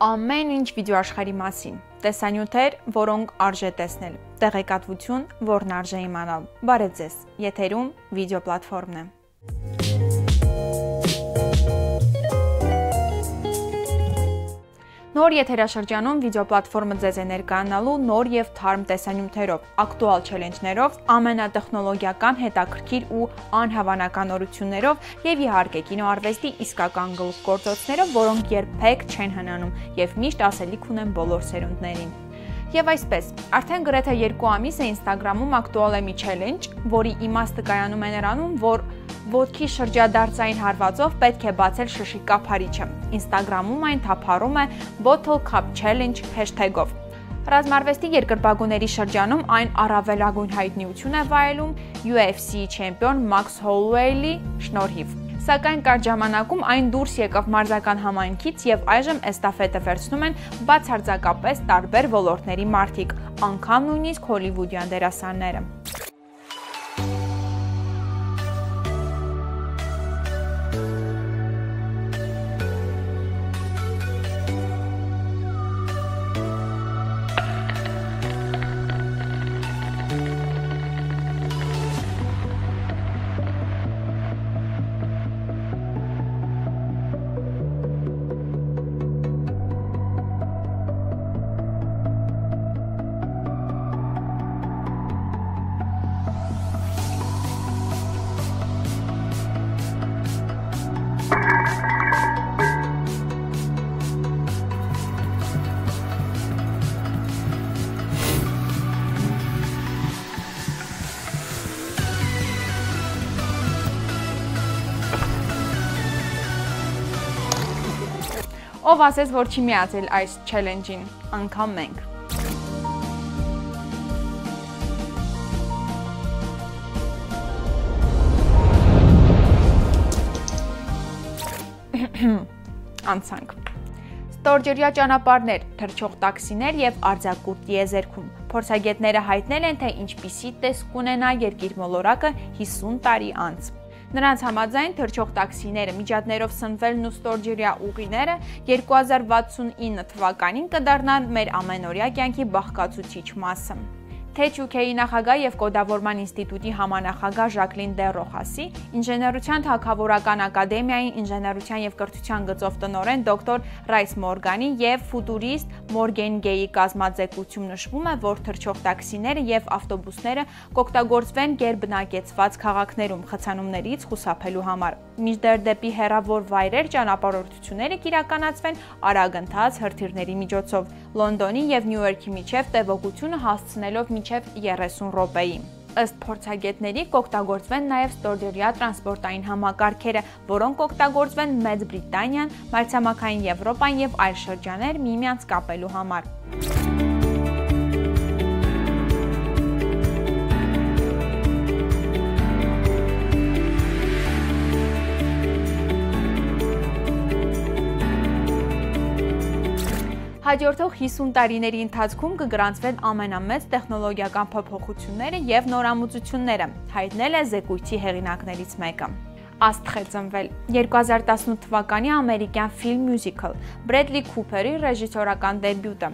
Ամեն ինչ վիդեոաշխարհի մասին, տեսանյութեր, որոնք արժե տեսնել, տեղեկատվություն, որն արժե իմանալ։ Բարև ձեզ, եթերում վիդեո պլատֆորմն է։ Նոր եթերաշրջանում վիդեո պլատֆորմը ձեզ է ներկայանալու նոր եւ թարմ տեսանյութերով, ակտուալ չելենջներով, ամենատեխնոլոգիական, հետաքրքիր ու անհավանական նորություններով եւ իհարկե կինոարվեստի իսկական գլուխգործոցներով, որոնք երբեք չեն հնանում եւ միշտ ասելիք ունեն բոլոր սերունդներին։ Եվ այսպես, արդեն գրեթե 2 ամիս է Instagram-ում ակտուալ է մի չելենջ, որի իմաստը կայանում է նրանում, որ ոտքի շրջադարձային հարվածով պետք է բացել շշի կափարիչը։ Instagram-ում այն թափառում է Bottle Cap Challenge hashtag-ով։ Ռազմարվեստի երկրպագուների շրջանում այն առավելագույն հայտնիություն է վայելում UFC չեմպիոն Max Holloway-ի շնորհիվ։ Սակայն կարճ ժամանակում այն դուրս եկավ մարզական համայնքից եւ այժմ էստաֆետը վերցնում են բացարձակապես տարբեր ոլորտների մարդիկ, անգամ նույնիսկ հոլիվուդյան դերասանները։ Ով ասես, որ չի միացել այս չելենջին, անգամ մենք։ Անցանք։ Ստորջրյա ճանապարհներ, թռչող տաքսիներ եւ արձակուրդ տիեզերքում։ Փորձագետները հայտնել են, թե ինչպիսի տեսք կունենա երկիր մոլորակը 50 տարի անց։ Նրանց համաձայն թռչող տաքսիները, միջատներով սնվելն ու ստորջրյա ուղիները 2069 թվականին կդառնան մեր ամենօրյա կյանքի բաղկացուցիչ մասը։ Թե UK-ի նախագահ եւ կոդավորման ինստիտուտի համանախագահ Ժակլին Դե Ռոխասի, Ինժեներության թագավորական ակադեմիայի ինժեներության եւ կրթության գծով տնօրեն դոկտոր Ռայս Մորգանի եւ ֆուտուրիստ Մորգեն Գեյի կազմակերպություն նշվում է, որ թռչող տաքսիները եւ ավտոբուսները կօգտագործվեն գերբնակեցված քաղաքներում խցանումներից խուսափելու համար։ Մինչդեռ դեպի հեռավոր վայրեր ճանապարհորդությունները կիրականացվեն արագընթաց հրթիռների միջոցով, Լոնդոնի եւ Նյու Յորքի միջև տևողությունը հասցնելով մինչև 30 րոպեի։ Ըստ փորձագետների կօգտագործվեն նաև ստորջրյա տրանսպորտային համակարգերը, որոնք կօգտագործվեն Մեծ Բրիտանիան, Մայրցամաքային Եվրոպան եւ այլ շրջաններ միմյանց կապելու համար։ Հաջորդող 50 տարիների ընթացքում կգրանցվեն ամենամեծ տեխնոլոգիական փոփոխությունները եւ նորամուծությունները, հայտնել է զեկույցի հեղինակներից մեկը։ Աստղ է ծնվել 2018 թվականի ամերիկյան ֆիլմ մյուզիկլ Բրեդլի Քուփերի ռեժիսորական դեբյուտը,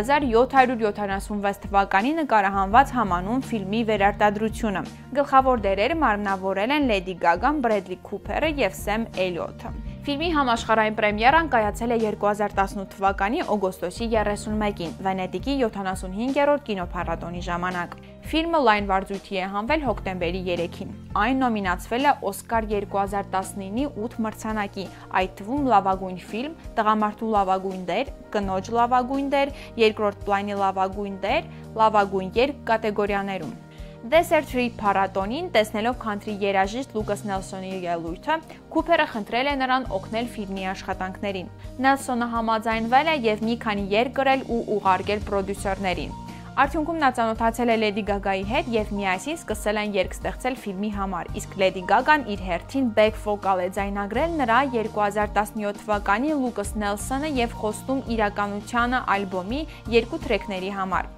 1776 թվականի նկարահանված համանուն ֆիլմի վերարտադրությունը։ Գլխավոր դերերը մարմնավորել են Լեդի Գագան, Բրեդլի Քուփերը եւ Սեմ Էլիոթը։ Ֆիլմի համաշխարհային պրեմիերան կայացել է 2018 թվականի օգոստոսի 31-ին Վենետիկի 75-րդ կինոփառատոնի ժամանակ։ Ֆիլմը լայն վարձույթի է հանվել հոկտեմբերի 3-ին։ Այն նոմինացվել է Օսկար 2019-ի 8 մրցանակի, այդ թվում լավագույն ֆիլմ, տղամարդու լավագույն դեր, կնոջ լավագույն դեր, երկրորդ պլանի լավագույն դեր, լավագույն երգ կատեգորիաներում։ Desert Tree փառատոնին տեսնելով քանթրի երաժիշտ Լուկաս Նելսոնի ելույթը, Քուփերը խնդրել է նրան օգնել ֆիլմի աշխատանքներին։ Նելսոնը համաձայնվել է եւ մի քանի երգ գրել ու ուղարկել պրոդյուսերներին։ Արդյունքում նա ծանոթացել է Լեդի Գագայի հետ եւ միասին սկսել են երգ ստեղծել ֆիլմի համար, իսկ Լեդի Գագան իր հերթին back vocal է ձայնագրել նրա 2017 թվականի Լուկաս Նելսոնը եւ Խոստում իրականությանը ալբոմի 2 թրեքների համար։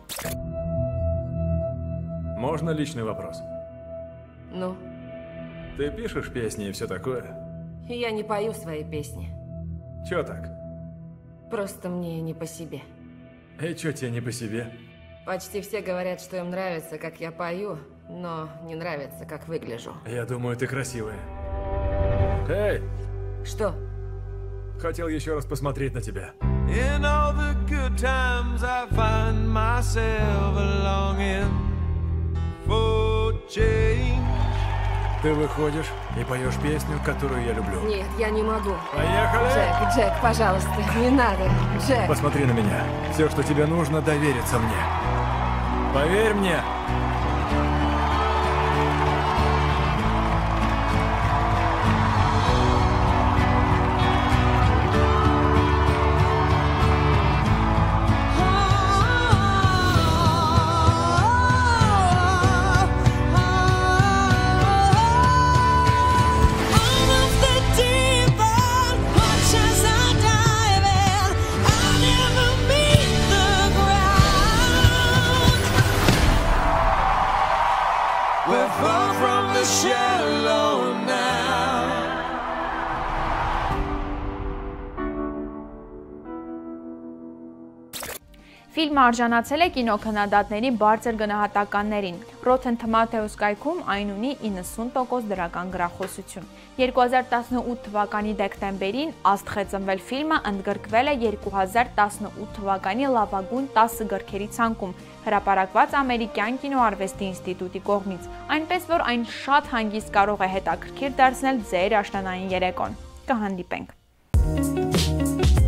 Можно личный вопрос? Ну? Ты пишешь песни и все такое? Я не пою свои песни. Чё так? Просто мне не по себе. И чё тебе не по себе? Почти все говорят, что им нравится, как я пою, но не нравится, как выгляжу. Я думаю, ты красивая. Эй, Что? хотел еще раз посмотреть на тебя. In all the good times I find myself longing for change. Ты выходишь и поешь песню, которую я люблю. Нет, я не могу. Поехали! Джек, пожалуйста, не надо. Джек. Посмотри на меня. Все, что тебе нужно, довериться мне. Поверь мне. We're far from the shallow now. Ֆիլմը արժանացել է կինոքննադատների բարձր գնահատականներին։ Rotten Tomatoes կայքում այն ունի 90% դրական գրախոսություն։ 2018 թվականի դեկտեմբերին «Աստղ է ծնվել» ֆիլմը ընդգրկվել է 2018 թվականի լավագույն 10 գրքերի ցանկում, հրապարակված ամերիկյան կինոարվեստի ինստիտուտի կողմից, այնպես որ այն շատ հանգիստ կարող է հետաքրքիր դարձնել ձեր աշնանային երեկոն։ Կհանդիպենք։